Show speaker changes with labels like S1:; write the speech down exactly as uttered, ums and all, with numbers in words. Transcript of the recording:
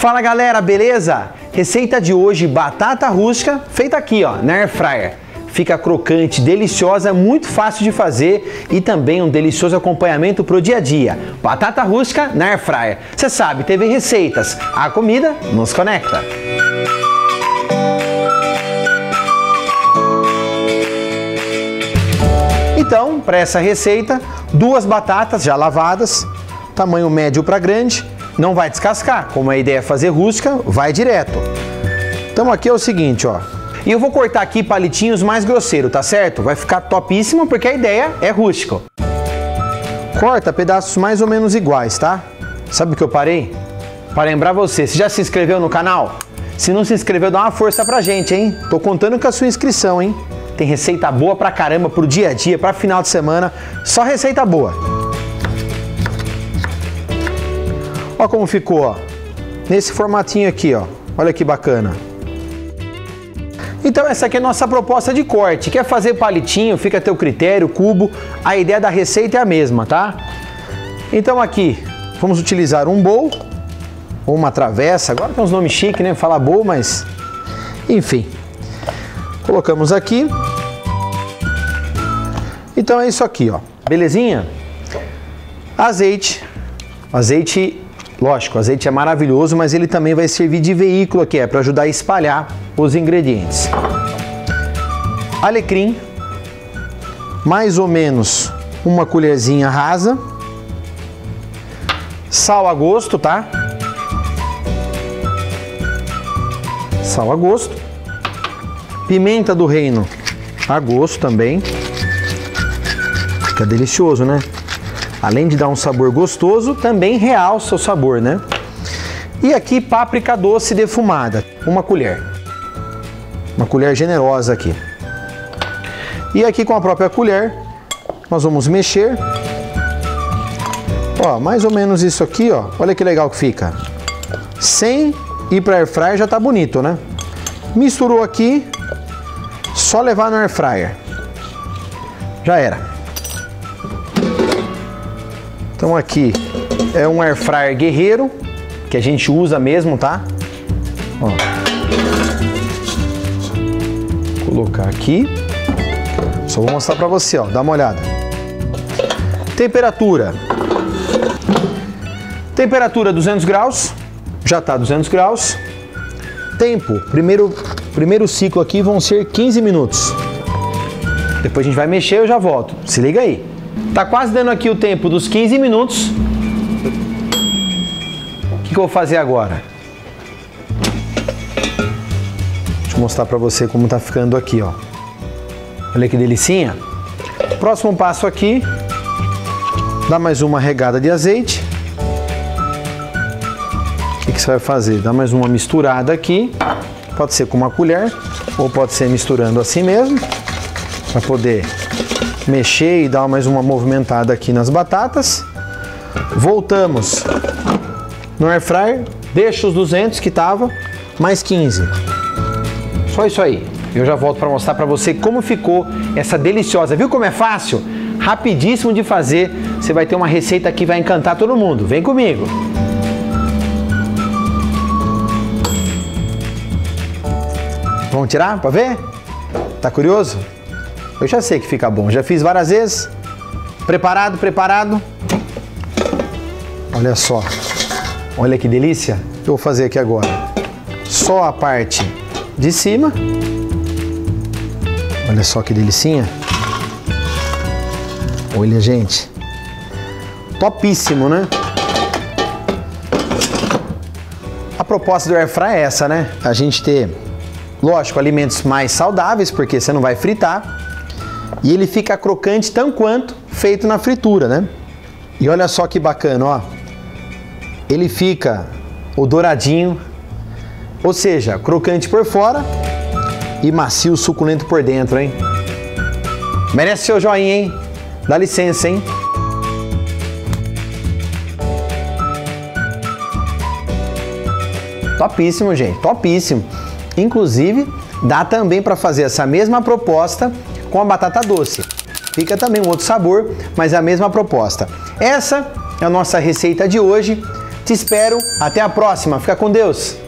S1: Fala galera, beleza? Receita de hoje, batata rústica, feita aqui ó, na Air Fryer. Fica crocante, deliciosa, muito fácil de fazer e também um delicioso acompanhamento pro dia a dia. Batata rústica na Air Fryer. Você sabe, T V Receitas, a comida nos conecta. Então, para essa receita, duas batatas já lavadas, tamanho médio para grande, não vai descascar, como a ideia é fazer rústica, vai direto. Então aqui é o seguinte, ó. E eu vou cortar aqui palitinhos mais grosseiros, tá certo? Vai ficar topíssimo porque a ideia é rústico. Corta pedaços mais ou menos iguais, tá? Sabe o que eu parei? Para lembrar você, você já se inscreveu no canal? Se não se inscreveu, dá uma força pra gente, hein? Tô contando com a sua inscrição, hein? Tem receita boa pra caramba pro dia a dia, pra final de semana, só receita boa. Ó como ficou, ó. Nesse formatinho aqui, ó. Olha que bacana. Então essa aqui é a nossa proposta de corte. Quer fazer palitinho, fica a teu critério, cubo. A ideia da receita é a mesma, tá? Então aqui, vamos utilizar um bowl ou uma travessa. Agora tem uns nomes chiques, né? Falar bowl, mas... enfim. Colocamos aqui. Então é isso aqui, ó. Belezinha? Azeite. Azeite... Lógico, o azeite é maravilhoso, mas ele também vai servir de veículo aqui, é para ajudar a espalhar os ingredientes. Alecrim, mais ou menos uma colherzinha rasa. Sal a gosto, tá? Sal a gosto. Pimenta do reino a gosto também. Fica delicioso, né? Além de dar um sabor gostoso, também realça o sabor, né? E aqui páprica doce defumada, uma colher. Uma colher generosa aqui. E aqui com a própria colher, nós vamos mexer. Ó, mais ou menos isso aqui, ó. Olha que legal que fica. Sem ir para Air Fryer já tá bonito, né? Misturou aqui, só levar no Air Fryer. Já era. Então aqui é um Air Fryer guerreiro, que a gente usa mesmo, tá? Ó. Vou colocar aqui. Só vou mostrar pra você, ó. Dá uma olhada. Temperatura. Temperatura duzentos graus. Já tá duzentos graus. Tempo. Primeiro, primeiro ciclo aqui vão ser quinze minutos. Depois a gente vai mexer e eu já volto. Se liga aí. Tá quase dando aqui o tempo dos quinze minutos. O que, que eu vou fazer agora? Deixa eu mostrar pra você como tá ficando aqui, ó. Olha que delicinha. Próximo passo aqui. Dá mais uma regada de azeite. O que, que você vai fazer? Dá mais uma misturada aqui. Pode ser com uma colher ou pode ser misturando assim mesmo. Pra poder... mexer e dar mais uma movimentada aqui nas batatas. Voltamos no Air Fryer, deixa os duzentos que tava, mais quinze. Só isso aí. Eu já volto para mostrar para você como ficou essa deliciosa. Viu como é fácil? Rapidíssimo de fazer. Você vai ter uma receita que vai encantar todo mundo. Vem comigo. Vamos tirar para ver? Tá curioso? Eu já sei que fica bom, já fiz várias vezes. Preparado, preparado. Olha só. Olha que delícia. Eu vou fazer aqui agora. Só a parte de cima. Olha só que delicinha. Olha, gente. Topíssimo, né? A proposta do Air Fryer é essa, né? A gente ter, lógico, alimentos mais saudáveis, porque você não vai fritar. E ele fica crocante tão quanto feito na fritura, né? E olha só que bacana, ó. Ele fica o douradinho, ou seja, crocante por fora e macio, suculento por dentro, hein? Merece seu joinha, hein? Dá licença, hein? Topíssimo, gente, topíssimo. Inclusive, dá também para fazer essa mesma proposta com a batata doce. Fica também um outro sabor, mas é a mesma proposta. Essa é a nossa receita de hoje. Te espero, até a próxima, fica com Deus!